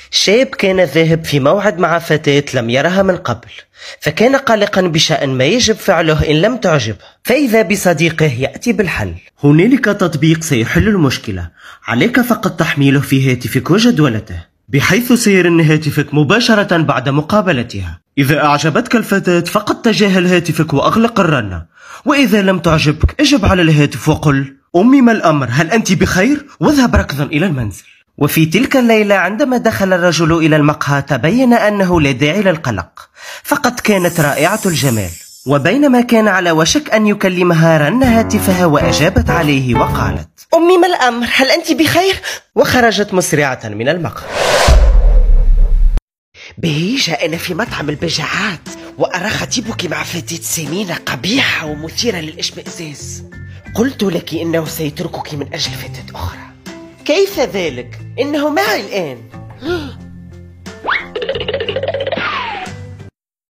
شاب كان ذاهب في موعد مع فتاة لم يرها من قبل، فكان قلقا بشأن ما يجب فعله إن لم تعجبه، فإذا بصديقه يأتي بالحل. هنالك تطبيق سيحل المشكلة، عليك فقط تحميله في هاتفك وجدولته، بحيث سيرن هاتفك مباشرة بعد مقابلتها. إذا أعجبتك الفتاة فقط تجاهل هاتفك وأغلق الرنة، وإذا لم تعجبك اجب على الهاتف وقل: أمي ما الأمر، هل أنت بخير؟ واذهب ركضا إلى المنزل. وفي تلك الليلة عندما دخل الرجل إلى المقهى تبين أنه لا داعي للقلق، فقد كانت رائعة الجمال. وبينما كان على وشك أن يكلمها رن هاتفها وأجابت عليه وقالت: أمي ما الأمر، هل أنت بخير؟ وخرجت مسرعة من المقهى. بهيجة أنا في مطعم البجاعات وأرى خطيبك مع فتاة سمينة قبيحة ومثيرة للاشمئزاز. قلت لك إنه سيتركك من أجل فتاة أخرى. كيف ذلك؟ إنه معي الآن.